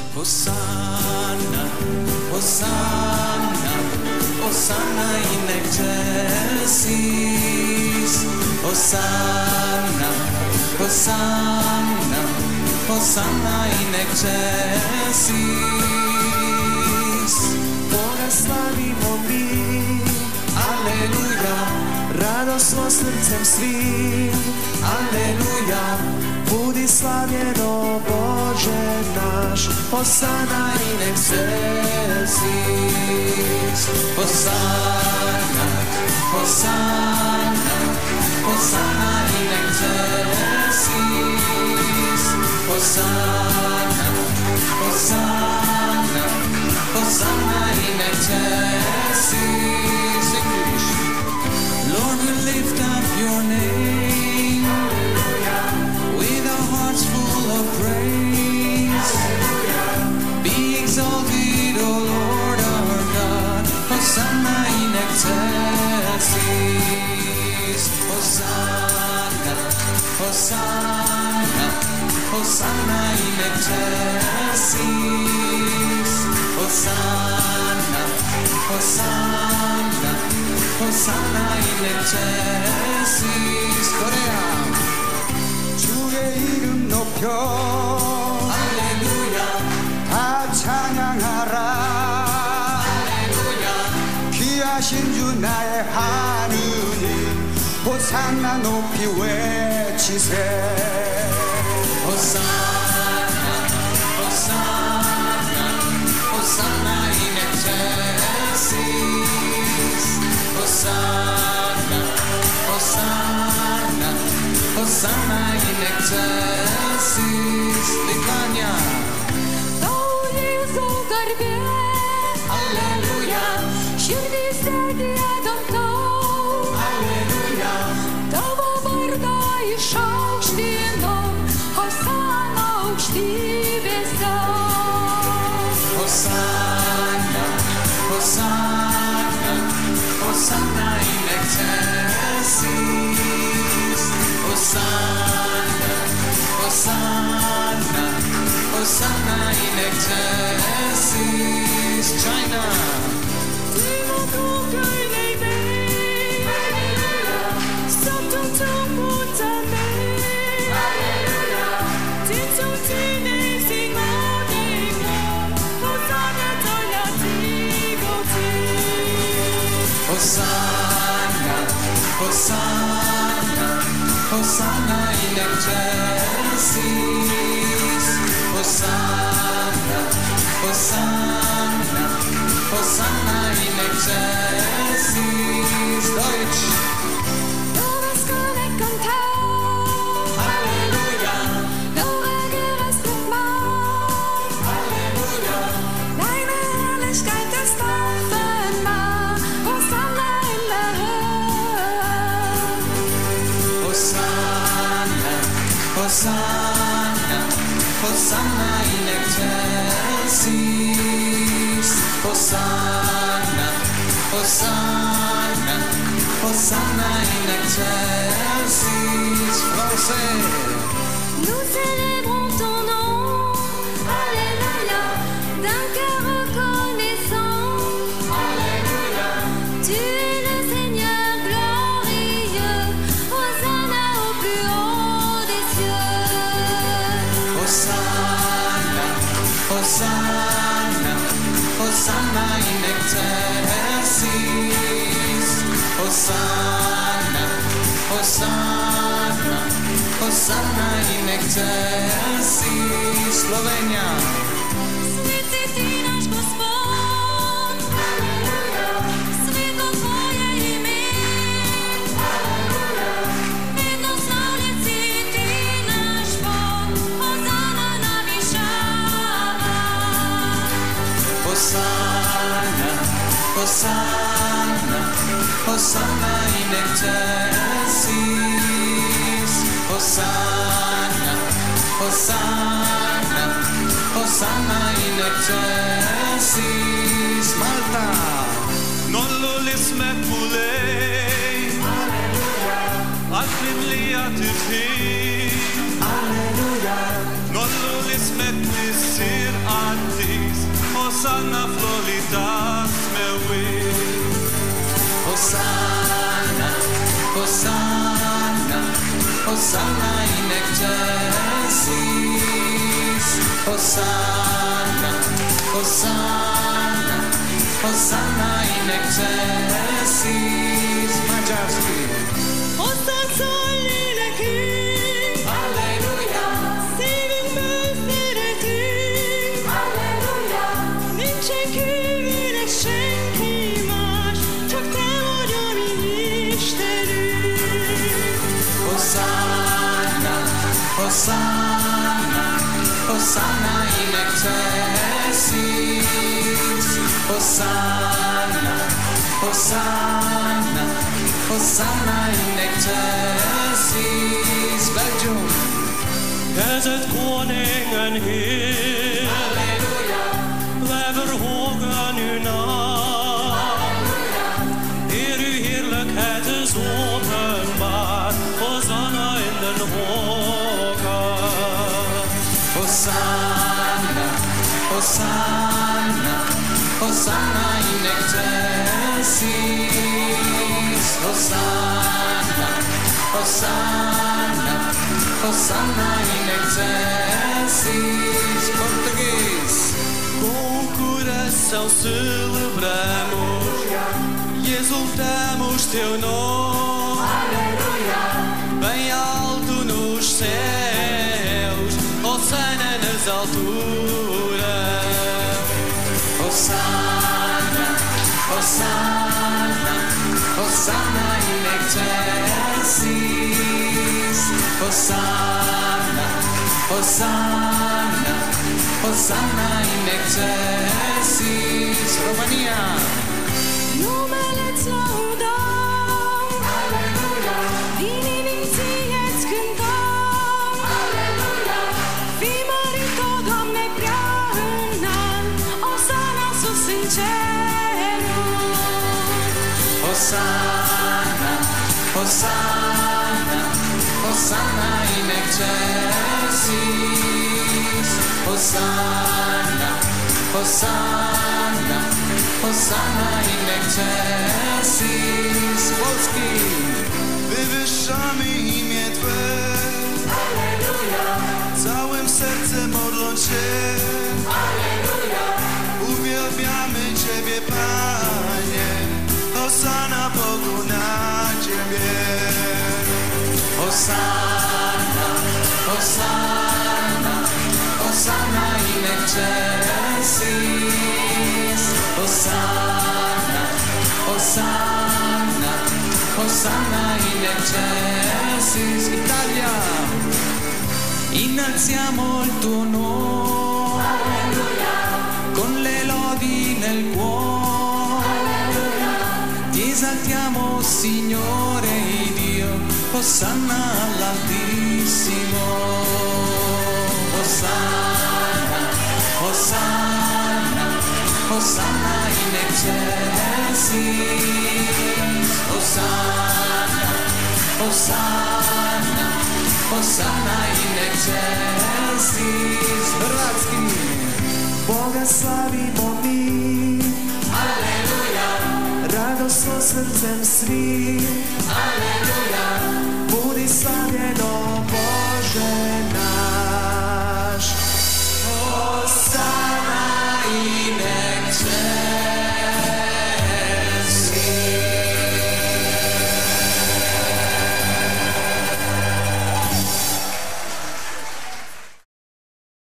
Hosanna, Hosanna, Hosanna in excelsis. Hosanna, Hosanna, Hosanna in excelsis. Boga slavimo mi, Aleluja, radosno srcem svim, Aleluja, budi slavljeno Bože naš. Hosanna in excelsis. Hosanna, Hosanna, Hosanna in excelsis. Hosanna, Hosanna, Hosanna in excelsis. English. Lord, we lift up your name with our hearts full of praise. Be exalted, O Lord our God. Hosanna in excelsis. Hosanna, Hosanna, Hosanna in excelsis. Hosanna, Hosanna, Hosanna in excelsis. Korea. 주의 이름 높여 할렐루야, 다 찬양하라. 할렐루야, 귀하신 주 나의 하느님 호산나 높이 외치세. Hosanna, Hosanna, Hosanna in excelsis. Hosanna, Hosanna, Hosanna in excelsis. Litania. Alleluja, Alleluja, Hosanna, Hosanna, Hosanna in excelsis. Hosanna, Hosanna, Hosanna in excelsis. China. Hosanna, Hosanna, Hosanna in excelsis. Hosanna, Hosanna, Hosanna in excelsis. Deutsch. Halleluja, Halleluja, Hosanna, Hosanna, Hosanna in excelsis. Hosanna, Hosanna, Hosanna in excelsis. Français. Nous célébrons ton nom, Alléluia, d'un cœur reconnaissant. Alléluia, Tu es le Seigneur glorieux, Hosanna au plus haut des cieux. Hosanna, Hosanna, Hosanna in excelsis. Hosanna, Hosanna, Hosanna in excelsis. Slovenia. Святи ти наш Господь, світло Твоє ім'я, віднославлять всі ти наш Бог, Hosanna на вішах. Hosanna, Hosanna, Hosanna in excelsis. Hosanna, Hosanna, Hosanna in excelsis. Malta. Non l'olisme pulei, al fin li atifi, Alleluia, non Sir artis, Hosanna floritas meui. Hosanna, Hosanna, Hosanna in excelsis. Hosanna, Hosanna, Hosanna in excelsis. Maciarski. Hosanna, Hosanna in excelsis. Hosanna, Hosanna, Hosanna in excelsis. Belgium. Is het koningen Heer, Halleluja, wij verhogen uw naam. Halleluja, Heer, uw heerlijkheid is openbaar. Hosanna in den hogen. Hosanna, Hosanna, Hosanna in excelsis. Hosanna, Hosanna, Hosanna in excelsis. Português. Com o coração celebramos e exultamos teu nome. Aleluia, Bem alto nos céus, Hosanna nas alturas. Hosanna, Hosanna, Hosanna in excelsis. Hosanna, Hosanna, Hosanna in excelsis. Romania. Numele-ți laudăm, Aleluia, din inimi ție-ți cântăm. Aleluia, Fii mărit, o Doamne, prea înalt, Osana sus în ceruri. Hosanna, Hosanna, Hosanna in excelsis. Hosanna, Hosanna, Hosanna in excelsis. Polski. Wywyższamy imię Twe, Aleluja, całym sercem modląc się. Aleluja, Uwielbiamy Ciebie, Panie, Hosanna Bogu na Ciebie. Hosanna, Hosanna, Hosanna in excelsis. Hosanna, Hosanna, Hosanna in excelsis. Italia. Innalziamo il tuo nome, Alleluia, con le lodi nel cuore, Alleluia, ti esaltiamo Signore Dio, Hosanna all'Altissimo. Hosanna, Hosanna, Hosanna in excelsis. Hosanna, Hosanna, Hosanna in excelsis. Hrvatski. Boga slavimo mi, Aleluja, radosno srcem svi, Aleluja,